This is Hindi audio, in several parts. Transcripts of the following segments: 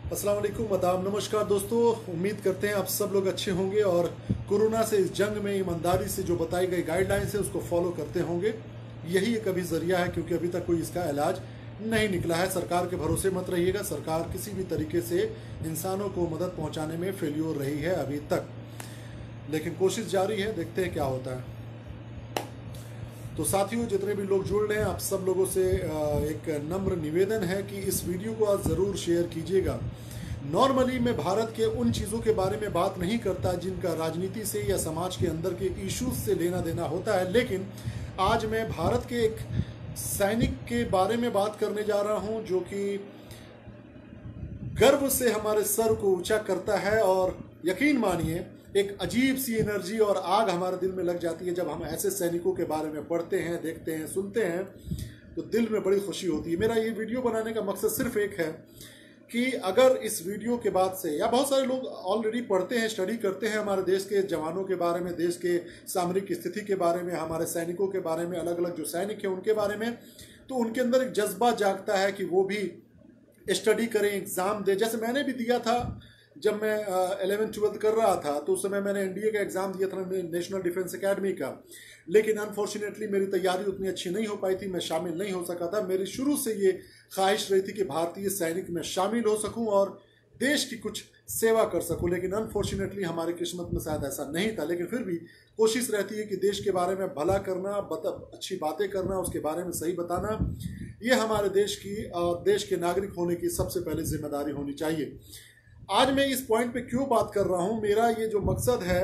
अस्सलाम वालेकुम, आदाब, नमस्कार दोस्तों। उम्मीद करते हैं आप सब लोग अच्छे होंगे और कोरोना से इस जंग में ईमानदारी से जो बताई गई गाइडलाइंस है उसको फॉलो करते होंगे। यही एक अभी जरिया है, क्योंकि अभी तक कोई इसका इलाज नहीं निकला है। सरकार के भरोसे मत रहिएगा। सरकार किसी भी तरीके से इंसानों को मदद पहुंचाने में फेल्योर रही है अभी तक, लेकिन कोशिश जारी है, देखते हैं क्या होता है। तो साथियों, जितने भी लोग जुड़ रहे हैं, आप सब लोगों से एक नम्र निवेदन है कि इस वीडियो को आप ज़रूर शेयर कीजिएगा। नॉर्मली मैं भारत के उन चीज़ों के बारे में बात नहीं करता जिनका राजनीति से या समाज के अंदर के इश्यूज से लेना देना होता है, लेकिन आज मैं भारत के एक सैनिक के बारे में बात करने जा रहा हूं जो कि गर्व से हमारे सर को ऊंचा करता है। और यकीन मानिए, एक अजीब सी एनर्जी और आग हमारे दिल में लग जाती है जब हम ऐसे सैनिकों के बारे में पढ़ते हैं, देखते हैं, सुनते हैं, तो दिल में बड़ी खुशी होती है। मेरा ये वीडियो बनाने का मकसद सिर्फ एक है कि अगर इस वीडियो के बाद से, या बहुत सारे लोग ऑलरेडी पढ़ते हैं, स्टडी करते हैं हमारे देश के जवानों के बारे में, देश के सामरिक स्थिति के बारे में, हमारे सैनिकों के बारे में, अलग अलग जो सैनिक हैं उनके बारे में, तो उनके अंदर एक जज्बा जागता है कि वो भी स्टडी करें, एग्ज़ाम दें। जैसे मैंने भी दिया था जब मैं 11th-12th कर रहा था, तो उस समय मैंने एनडीए का एग्ज़ाम दिया था, नेशनल डिफेंस एकेडमी का, लेकिन अनफॉर्चुनेटली मेरी तैयारी उतनी अच्छी नहीं हो पाई थी, मैं शामिल नहीं हो सका था। मेरी शुरू से ये ख्वाहिश रही थी कि भारतीय सैनिक में शामिल हो सकूं और देश की कुछ सेवा कर सकूं, लेकिन अनफॉर्चुनेटली हमारी किस्मत में शायद ऐसा नहीं था। लेकिन फिर भी कोशिश रहती है कि देश के बारे में भला करना, अच्छी बातें करना, उसके बारे में सही बताना, ये हमारे देश के नागरिक होने की सबसे पहले जिम्मेदारी होनी चाहिए। आज मैं इस पॉइंट पे क्यों बात कर रहा हूं, मेरा ये जो मकसद है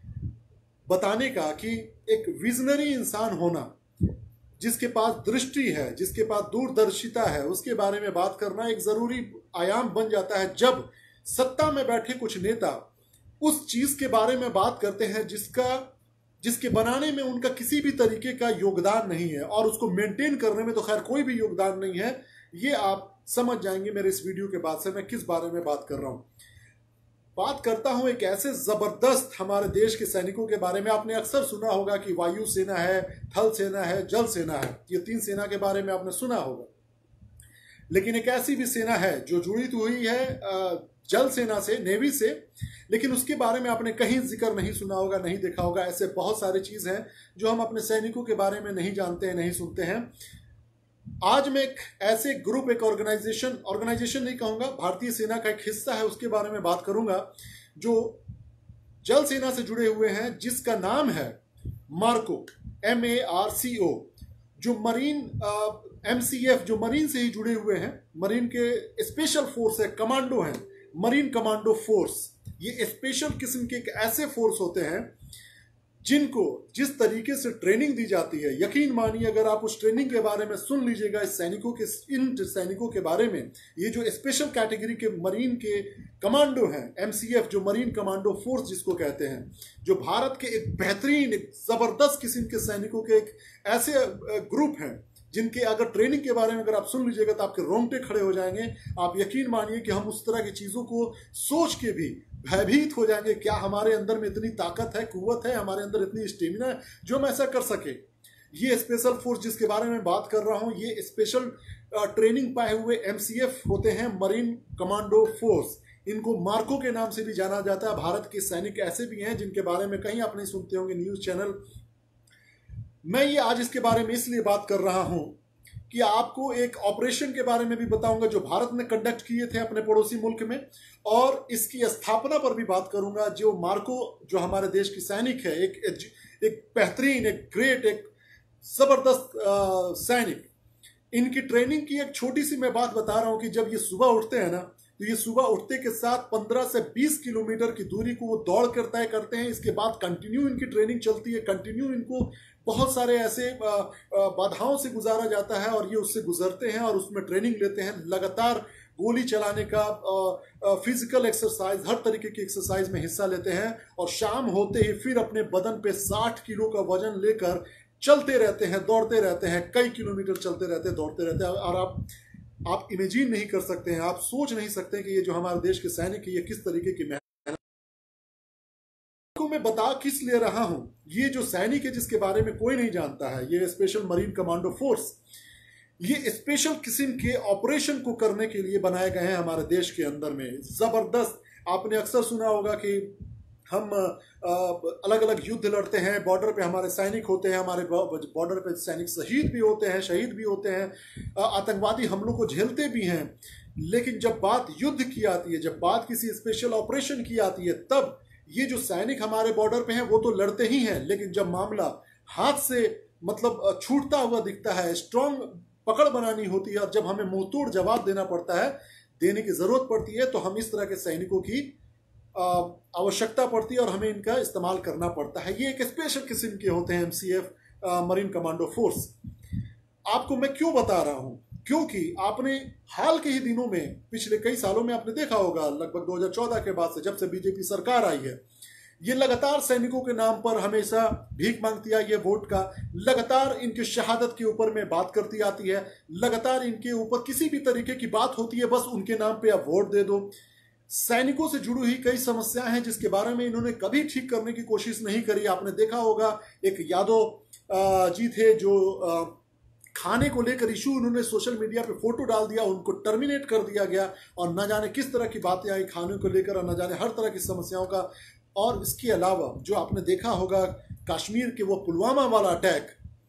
बताने का कि एक विजनरी इंसान होना, जिसके पास दृष्टि है, जिसके पास दूरदर्शिता है, उसके बारे में बात करना एक जरूरी आयाम बन जाता है जब सत्ता में बैठे कुछ नेता उस चीज के बारे में बात करते हैं जिसके बनाने में उनका किसी भी तरीके का योगदान नहीं है, और उसको मेंटेन करने में तो खैर कोई भी योगदान नहीं है। ये आप समझ जाएंगे मेरे इस वीडियो के बाद से मैं किस बारे में बात कर रहा हूं। बात करता हूं एक ऐसे जबरदस्त हमारे देश के सैनिकों के बारे में। आपने अक्सर सुना होगा कि वायु सेना है, थल सेना है, जल सेना है, ये 3 सेना के बारे में आपने सुना होगा। लेकिन एक ऐसी भी सेना है जो जुड़ी हुई है जल सेना से, नेवी से, लेकिन उसके बारे में आपने कहीं जिक्र नहीं सुना होगा, नहीं देखा होगा। ऐसे बहुत सारे चीज हैं जो हम अपने सैनिकों के बारे में नहीं जानते हैं, नहीं सुनते हैं। आज मैं एक ऐसे ग्रुप, एक ऑर्गेनाइजेशन नहीं कहूंगा, भारतीय सेना का एक हिस्सा है, उसके बारे में बात करूंगा जो जल सेना से जुड़े हुए हैं, जिसका नाम है मार्को, MARCO, जो मरीन MCF, जो मरीन से ही जुड़े हुए हैं, मरीन के स्पेशल फोर्स है, कमांडो हैं, मरीन कमांडो फोर्स। ये स्पेशल किस्म के एक ऐसे फोर्स होते हैं जिनको जिस तरीके से ट्रेनिंग दी जाती है, यकीन मानिए अगर आप उस ट्रेनिंग के बारे में सुन लीजिएगा, इन सैनिकों के बारे में, ये जो स्पेशल कैटेगरी के मरीन के कमांडो हैं, MCF, जो मरीन कमांडो फोर्स जिसको कहते हैं, जो भारत के एक बेहतरीन, एक जबरदस्त किस्म के सैनिकों के एक ऐसे ग्रुप हैं जिनके अगर ट्रेनिंग के बारे में अगर आप सुन लीजिएगा तो आपके रोंगटे खड़े हो जाएंगे। आप यकीन मानिए कि हम उस तरह की चीजों को सोच के भी भयभीत हो जाएंगे, क्या हमारे अंदर में इतनी ताकत है, कुव्वत है, हमारे अंदर इतनी स्टेमिना है जो हम ऐसा कर सके। ये स्पेशल फोर्स जिसके बारे में बात कर रहा हूं, ये स्पेशल ट्रेनिंग पाए हुए MCF होते हैं, मरीन कमांडो फोर्स। इनको मार्को के नाम से भी जाना जाता है। भारत के सैनिक ऐसे भी हैं जिनके बारे में कहीं आप नहीं सुनते होंगे न्यूज चैनल। मैं ये आज इसके बारे में इसलिए बात कर रहा हूं कि आपको एक ऑपरेशन के बारे में भी बताऊंगा जो भारत ने कंडक्ट किए थे अपने पड़ोसी मुल्क में, और इसकी स्थापना पर भी बात करूंगा। जो मार्को, जो हमारे देश की सैनिक है, एक बेहतरीन, एक ग्रेट, एक जबरदस्त सैनिक, इनकी ट्रेनिंग की एक छोटी सी मैं बात बता रहा हूं कि जब ये सुबह उठते हैं ना, तो ये सुबह उठते के साथ 15 से 20 किलोमीटर की दूरी को वो दौड़ कर तय करते हैं। इसके बाद कंटिन्यू इनकी ट्रेनिंग चलती है, कंटिन्यू इनको बहुत सारे ऐसे बाधाओं से गुजारा जाता है और ये उससे गुजरते हैं और उसमें ट्रेनिंग लेते हैं। लगातार गोली चलाने का, फिजिकल एक्सरसाइज, हर तरीके की एक्सरसाइज में हिस्सा लेते हैं, और शाम होते ही फिर अपने बदन पे 60 किलो का वजन लेकर चलते रहते हैं, दौड़ते रहते हैं, कई किलोमीटर चलते रहते हैं, दौड़ते रहते हैं। और आप इमेजिन नहीं कर सकते हैं, आप सोच नहीं सकते कि ये जो हमारे देश के सैनिक है, ये किस तरीके की मेहनत को मैं बता किस लिए रहा हूं। ये जो सैनिक है जिसके बारे में कोई नहीं जानता है, ये स्पेशल मरीन कमांडो फोर्स, ये स्पेशल किस्म के ऑपरेशन को करने के लिए बनाए गए हैं हमारे देश के अंदर में। जबरदस्त, आपने अक्सर सुना होगा कि हम अलग अलग युद्ध लड़ते हैं, बॉर्डर पे हमारे सैनिक होते हैं, हमारे बॉर्डर पे सैनिक शहीद भी होते हैं, शहीद भी होते हैं, आतंकवादी हमलों को झेलते भी हैं। लेकिन जब बात युद्ध की आती है, जब बात किसी स्पेशल ऑपरेशन की आती है, तब ये जो सैनिक हमारे बॉर्डर पे हैं वो तो लड़ते ही हैं, लेकिन जब मामला हाथ से मतलब छूटता हुआ दिखता है, स्ट्रांग पकड़ बनानी होती है और जब हमें मुंहतोड़ जवाब देना पड़ता है, देने की जरूरत पड़ती है, तो हम इस तरह के सैनिकों की आवश्यकता पड़ती है और हमें इनका इस्तेमाल करना पड़ता है। ये एक स्पेशल किस्म के होते हैं MCF, मरीन कमांडो फोर्स। आपको मैं क्यों बता रहा हूं? क्योंकि आपने हाल के ही दिनों में, पिछले कई सालों में आपने देखा होगा, लगभग 2014 के बाद से, जब से बीजेपी सरकार आई है, ये लगातार सैनिकों के नाम पर हमेशा भीख मांगती आई है वोट का, लगातार इनकी शहादत के ऊपर में बात करती आती है, लगातार इनके ऊपर किसी भी तरीके की बात होती है, बस उनके नाम पे आप वोट दे दो। सैनिकों से जुड़ी हुई कई समस्याएं हैं जिसके बारे में इन्होंने कभी ठीक करने की कोशिश नहीं करी। आपने देखा होगा, एक यादव जी थे जो खाने को लेकर इशू, उन्होंने सोशल मीडिया पे फोटो डाल दिया, उनको टर्मिनेट कर दिया गया और न जाने किस तरह की बातें आई खाने को लेकर और न जाने हर तरह की समस्याओं का। और इसके अलावा जो आपने देखा होगा कश्मीर के वो पुलवामा वाला अटैक,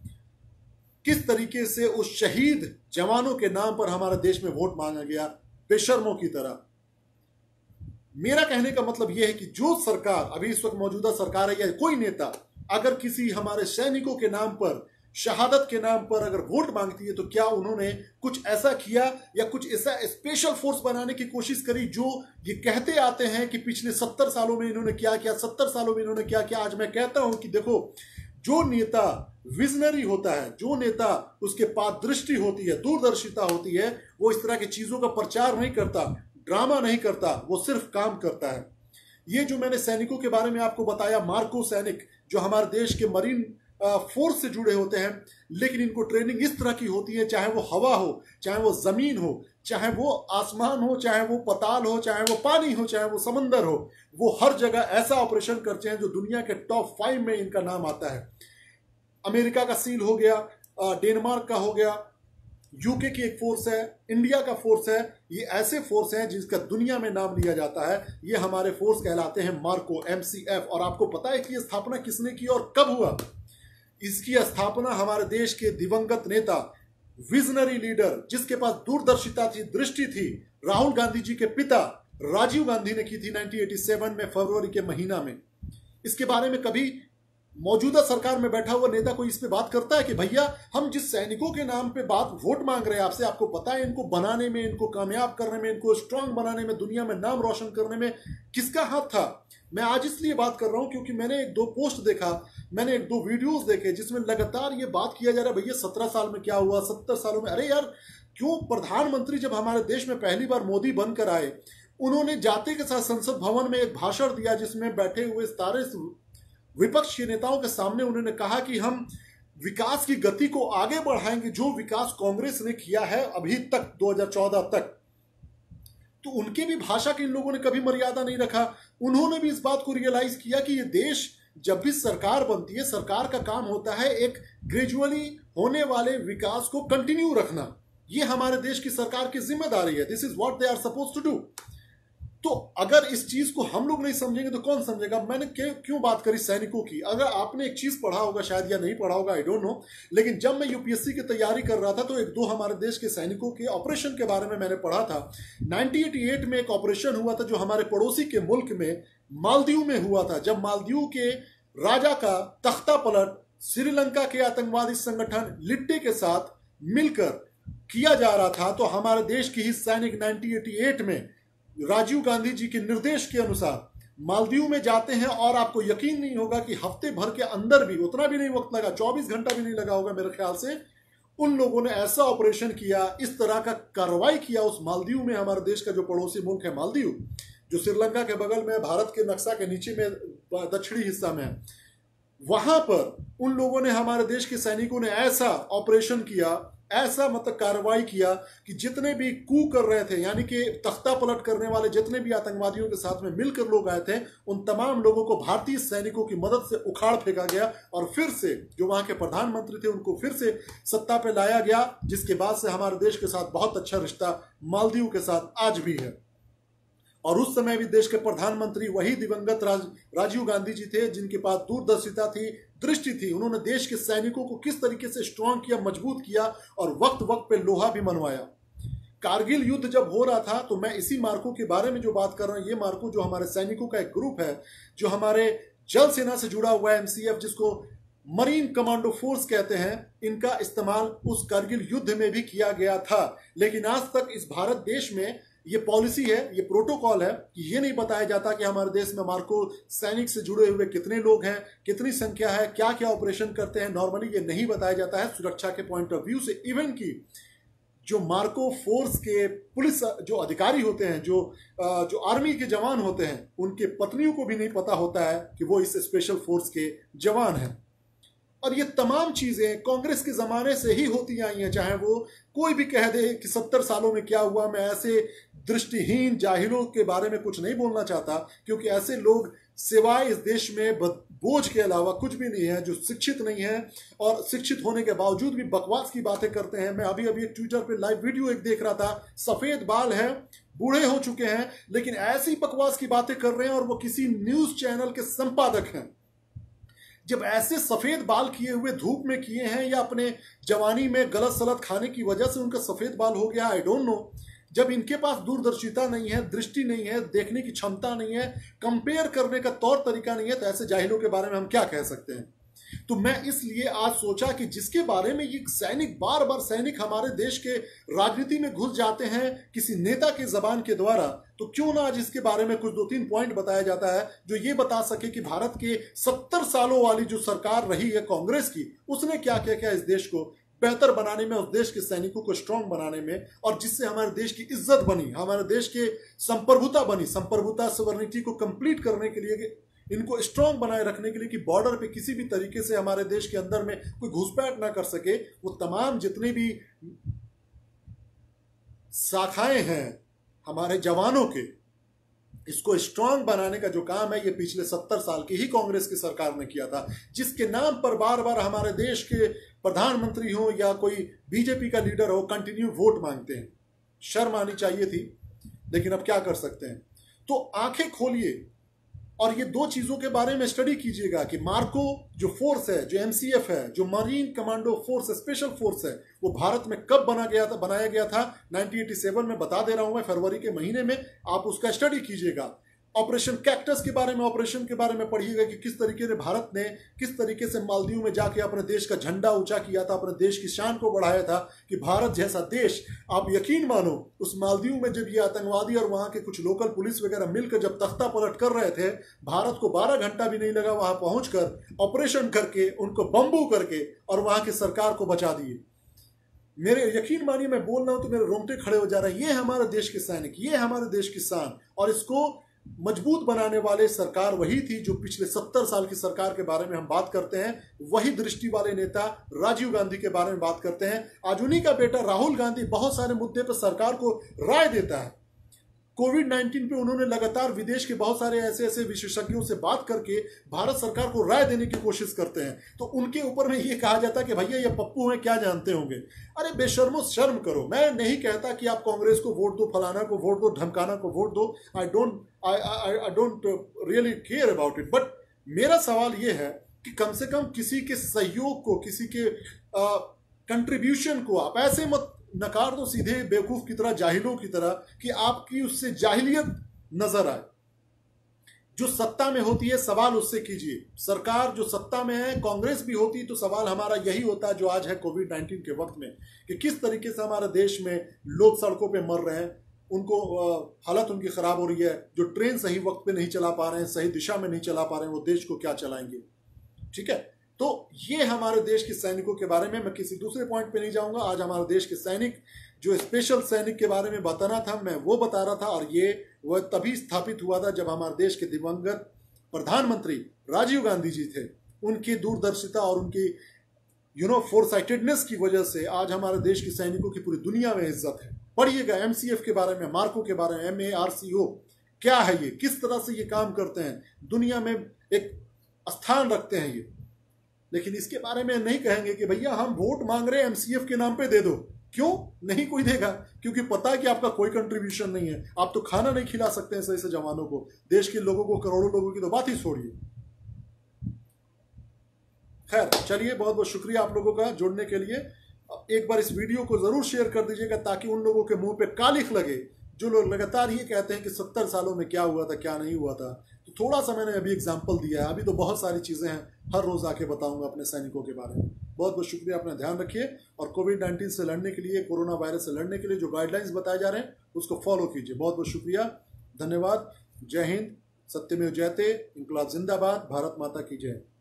किस तरीके से उस शहीद जवानों के नाम पर हमारे देश में वोट मांगा गया बेशर्मों की तरह। मेरा कहने का मतलब यह है कि जो सरकार अभी इस वक्त मौजूदा सरकार है या कोई नेता अगर किसी हमारे सैनिकों के नाम पर, शहादत के नाम पर अगर वोट मांगती है, तो क्या उन्होंने कुछ ऐसा किया या कुछ ऐसा स्पेशल फोर्स बनाने की कोशिश करी जो ये कहते आते हैं कि पिछले 70 सालों में इन्होंने क्या किया, 70 सालों में इन्होंने क्या किया। आज मैं कहता हूं कि देखो, जो नेता विजनरी होता है, जो नेता उसके पास दृष्टि होती है, दूरदर्शिता होती है, वो इस तरह की चीजों का प्रचार नहीं करता, ड्रामा नहीं करता, वो सिर्फ काम करता है। ये जो मैंने सैनिकों के बारे में आपको बताया, मार्को सैनिक जो हमारे देश के मरीन फोर्स से जुड़े होते हैं, लेकिन इनको ट्रेनिंग इस तरह की होती है, चाहे वो हवा हो, चाहे वो जमीन हो, चाहे वो आसमान हो, चाहे वो पताल हो, चाहे वो पानी हो, चाहे वो समंदर हो, वो हर जगह ऐसा ऑपरेशन करते हैं जो दुनिया के टॉप 5 में इनका नाम आता है। अमेरिका का सील हो गया, डेनमार्क का हो गया, यूके की एक फोर्स है, इंडिया का फोर्स है, ये ऐसे फोर्स हैं जिसका दुनिया में नाम लिया जाता है। ये हमारे फोर्स कहलाते हैं मार्को, MCF। और आपको पता है कि ये स्थापना किसने की और कब हुआ? इसकी स्थापना हमारे देश के दिवंगत नेता, विजनरी लीडर, जिसके पास दूरदर्शिता थी, दृष्टि थी, राहुल गांधी जी के पिता राजीव गांधी ने की थी 1987 में, फरवरी के महीना में। इसके बारे में कभी मौजूदा सरकार में बैठा हुआ नेता कोई इस पे बात करता है कि भैया हम जिस सैनिकों के नाम पे बात वोट मांग रहे हैं आपसे, आपको पता है इनको बनाने में, इनको कामयाब करने में, इनको स्ट्रांग बनाने में, दुनिया में नाम रोशन करने में किसका हाथ था? मैं आज इसलिए बात कर रहा हूं क्योंकि मैंने 1-2 पोस्ट देखा, मैंने 1-2 वीडियोस देखे जिसमें लगातार ये बात किया जा रहा है, भैया 17 साल में क्या हुआ, 70 सालों में। अरे यार, क्यों प्रधानमंत्री जब हमारे देश में पहली बार मोदी बनकर आए, उन्होंने जाते के साथ संसद भवन में एक भाषण दिया जिसमें बैठे हुए सारे विपक्ष के नेताओं के सामने उन्होंने कहा कि हम विकास की गति को आगे बढ़ाएंगे, जो विकास कांग्रेस ने किया है अभी तक 2014 तक। तो उनके भी भाषा के इन लोगों ने कभी मर्यादा नहीं रखा। उन्होंने भी इस बात को रियलाइज किया कि ये देश जब भी सरकार बनती है, सरकार का काम होता है एक ग्रेजुअली होने वाले विकास को कंटिन्यू रखना। ये हमारे देश की सरकार की जिम्मेदारी है। This is what they are suppose to do. तो अगर इस चीज को हम लोग नहीं समझेंगे तो कौन समझेगा? मैंने क्यों बात करी सैनिकों की? अगर आपने एक चीज पढ़ा होगा शायद या नहीं पढ़ा होगा, आई डोंट नो, लेकिन जब मैं यूपीएससी की तैयारी कर रहा था तो 1-2 हमारे देश के सैनिकों के ऑपरेशन के बारे में मैंने पढ़ा था। 1988 में एक ऑपरेशन हुआ था जो हमारे पड़ोसी के मुल्क में मालदीव में हुआ था, जब मालदीव के राजा का तख्ता पलट श्रीलंका के आतंकवादी संगठन लिट्टे के साथ मिलकर किया जा रहा था। तो हमारे देश की ही सैनिक 1988 में राजीव गांधी जी के निर्देश के अनुसार मालदीव में जाते हैं और आपको यकीन नहीं होगा कि हफ्ते भर के अंदर भी, उतना भी नहीं वक्त लगा, 24 घंटा भी नहीं लगा होगा मेरे ख्याल से, उन लोगों ने ऐसा ऑपरेशन किया, इस तरह का कार्रवाई किया उस मालदीव में। हमारे देश का जो पड़ोसी मुल्क है मालदीव, जो श्रीलंका के बगल में, भारत के नक्शा के नीचे में दक्षिणी हिस्सा में है, वहां पर उन लोगों ने, हमारे देश के सैनिकों ने ऐसा ऑपरेशन किया ऐसा मतलब कार्रवाई किया कि जितने भी कू कर रहे थे, यानी कि तख्ता पलट करने वाले जितने भी आतंकवादियों के साथ में मिलकर लोग आए थे, उन तमाम लोगों को भारतीय सैनिकों की मदद से उखाड़ फेंका गया और फिर से जो वहां के प्रधानमंत्री थे उनको फिर से सत्ता पे लाया गया, जिसके बाद से हमारे देश के साथ बहुत अच्छा रिश्ता मालदीव के साथ आज भी है। और उस समय भी देश के प्रधानमंत्री वही दिवंगत राजीव गांधी जी थे, जिनके पास दूरदर्शिता थी, दृष्टि थी। उन्होंने देश के सैनिकों को किस तरीके से स्ट्रांग किया, मजबूत किया और वक्त वक्त पे लोहा भी मनवाया। कारगिल युद्ध जब हो रहा था तो मैं इसी मार्को के बारे में जो बात कर रहा हूं, ये मार्को जो हमारे सैनिकों का एक ग्रुप है, जो हमारे जल सेना से जुड़ा हुआ है, MCF, जिसको मरीन कमांडो फोर्स कहते हैं, इनका इस्तेमाल उस कारगिल युद्ध में भी किया गया था। लेकिन आज तक इस भारत देश में ये पॉलिसी है, ये प्रोटोकॉल है कि ये नहीं बताया जाता कि हमारे देश में मार्को सैनिक से जुड़े हुए कितने लोग हैं, कितनी संख्या है, क्या क्या ऑपरेशन करते हैं। नॉर्मली ये नहीं बताया जाता है सुरक्षा के पॉइंट ऑफ व्यू से। इवन की जो मार्को फोर्स के पुलिस जो अधिकारी होते हैं, जो आर्मी के जवान होते हैं, उनके पत्नियों को भी नहीं पता होता है कि वो इस स्पेशल फोर्स के जवान हैं। और ये तमाम चीजें कांग्रेस के जमाने से ही होती आई हैं। चाहे वो कोई भी कह दे कि 70 सालों में क्या हुआ, मैं ऐसे दृष्टिहीन जाहिलों के बारे में कुछ नहीं बोलना चाहता, क्योंकि ऐसे लोग सिवाय इस देश में बोझ के अलावा कुछ भी नहीं है, जो शिक्षित नहीं है और शिक्षित होने के बावजूद भी बकवास की बातें करते हैं। मैं अभी एक ट्विटर पे लाइव वीडियो एक देख रहा था, सफेद बाल है, बूढ़े हो चुके हैं, लेकिन ऐसी बकवास की बातें कर रहे हैं और वो किसी न्यूज चैनल के संपादक हैं। जब ऐसे सफेद बाल किए हुए धूप में किए हैं या अपने जवानी में गलत सलत खाने की वजह से उनका सफेद बाल हो गया, आई डोंट नो। जब इनके पास दूरदर्शिता नहीं है, दृष्टि नहीं है, देखने की क्षमता नहीं है, कंपेयर करने का तौर तरीका नहीं है, तो ऐसे जाहिलों के बारे में हम क्या कह सकते हैं। तो मैं इसलिए आज सोचा कि जिसके बारे में ये सैनिक बार बार सैनिक हमारे देश के राजनीति में घुस जाते हैं किसी नेता के जबान के द्वारा, तो क्यों ना आज इसके बारे में कुछ 2-3 पॉइंट बताया जाता है जो ये बता सके कि भारत के 70 सालों वाली जो सरकार रही है कांग्रेस की, उसने क्या क्या किया इस देश को बेहतर बनाने में, उस देश के सैनिकों को स्ट्रांग बनाने में, और जिससे हमारे देश की इज्जत बनी, हमारे देश के संप्रभुता बनी, संप्रभुता सवर्निटी को कंप्लीट करने के लिए, इनको स्ट्रांग बनाए रखने के लिए कि बॉर्डर पे किसी भी तरीके से हमारे देश के अंदर में कोई घुसपैठ ना कर सके। वो तमाम जितने भी शाखाएं हैं हमारे जवानों के, इसको स्ट्रांग बनाने का जो काम है, ये पिछले 70 साल की ही कांग्रेस की सरकार ने किया था, जिसके नाम पर बार बार हमारे देश के प्रधानमंत्री हो या कोई बीजेपी का लीडर हो कंटिन्यू वोट मांगते हैं। शर्म आनी चाहिए थी, लेकिन अब क्या कर सकते हैं। तो आंखें खोलिए और ये 2 चीजों के बारे में स्टडी कीजिएगा कि मार्को जो फोर्स है, जो MCF है, जो marine commando force special force है, वो भारत में कब बनाया गया था 1987 में, बता दे रहा हूं मैं, फरवरी के महीने में। आप उसका स्टडी कीजिएगा। ऑपरेशन कैक्टस के बारे में, ऑपरेशन के बारे में पढ़िएगा कि किस तरीके से भारत ने किस तरीके से मालदीव में जाके अपने देश का झंडा ऊंचा किया था, अपने देश की शान को बढ़ाया था कि भारत जैसा देश, आप यकीन मानो उस मालदीव में जब ये आतंकवादी और वहां के कुछ लोकल पुलिस वगैरह मिलकर जब तख्ता पलट कर रहे थे, भारत को 12 घंटा भी नहीं लगा वहां पहुंचकर ऑपरेशन करके, उनको बम्बू करके और वहां की सरकार को बचा दिए। मेरे यकीन मानिए, मैं बोल रहा हूं तो मेरे रोंगटे खड़े हो जा रहे हैं। ये हमारे देश के सैनिक, ये हमारे देश की शान, और इसको मजबूत बनाने वाले सरकार वही थी जो पिछले 70 साल की सरकार के बारे में हम बात करते हैं। वही दृष्टि वाले नेता राजीव गांधी के बारे में बात करते हैं। आज उन्हीं का बेटा राहुल गांधी बहुत सारे मुद्दे पर सरकार को राय देता है। कोविड-19 पे उन्होंने लगातार विदेश के बहुत सारे ऐसे विशेषज्ञों से बात करके भारत सरकार को राय देने की कोशिश करते हैं। तो उनके ऊपर में ये कहा जाता है कि भैया ये पप्पू हैं, क्या जानते होंगे। अरे बेशर्मो, शर्म करो। मैं नहीं कहता कि आप कांग्रेस को वोट दो, फलाना को वोट दो, धमकाना को वोट दो। I don't really care about it. But मेरा सवाल ये है कि कम से कम किसी के सहयोग को, किसी के कंट्रीब्यूशन को आप ऐसे मत नकार दो सीधे बेवकूफ की तरह, जाहिलों की तरह, कि आपकी उससे जाहिलियत नजर आए। जो सत्ता में होती है सवाल उससे कीजिए। सरकार जो सत्ता में है, कांग्रेस भी होती तो सवाल हमारा यही होता जो आज है कोविड-19 के वक्त में, कि किस तरीके से हमारे देश में लोग सड़कों पे मर रहे हैं, उनको हालत उनकी खराब हो रही है, जो ट्रेन सही वक्त पे नहीं चला पा रहे हैं, सही दिशा में नहीं चला पा रहे हैं, वो देश को क्या चलाएंगे। ठीक है, तो ये हमारे देश के सैनिकों के बारे में, मैं किसी दूसरे पॉइंट पे नहीं जाऊंगा। आज हमारे देश के सैनिक, जो स्पेशल सैनिक के बारे में बताना था, मैं वो बता रहा था। और ये वह तभी स्थापित हुआ था जब हमारे देश के दिवंगत प्रधानमंत्री राजीव गांधी जी थे। उनकी दूरदर्शिता और उनकी फोरसाइटेडनेस की वजह से आज हमारे देश के सैनिकों की पूरी दुनिया में इज्जत है। पढ़िएगा एमसीएफ के बारे में, मार्को के बारे में, MARCO क्या है ये, किस तरह से ये काम करते हैं, दुनिया में एक स्थान रखते हैं ये। लेकिन इसके बारे में नहीं कहेंगे कि भैया हम वोट मांग रहे हैं MCF के नाम पे दे दो। क्यों नहीं कोई देगा? क्योंकि पता है कि आपका कोई कंट्रीब्यूशन नहीं है, आप तो खाना नहीं खिला सकते हैं सही से जवानों को, देश के लोगों को, करोड़ों लोगों की तो बात ही छोड़िए। खैर चलिए, बहुत बहुत शुक्रिया आप लोगों का जुड़ने के लिए। एक बार इस वीडियो को जरूर शेयर कर दीजिएगा ताकि उन लोगों के मुंह पे कालिख लगे जो लोग लगातार ये कहते हैं कि 70 सालों में क्या हुआ था क्या नहीं हुआ था। तो थोड़ा सा मैंने अभी एग्जाम्पल दिया है, अभी तो बहुत सारी चीजें हैं, हर रोज आके बताऊंगा अपने सैनिकों के बारे में। बहुत बहुत शुक्रिया, अपना ध्यान रखिए और कोविड-19 से लड़ने के लिए, कोरोना वायरस से लड़ने के लिए जो गाइडलाइंस बताए जा रहे हैं उसको फॉलो कीजिए। बहुत बहुत शुक्रिया, धन्यवाद। जय हिंद, सत्यमेव जयते, इंकलाब जिंदाबाद, भारत माता की जय।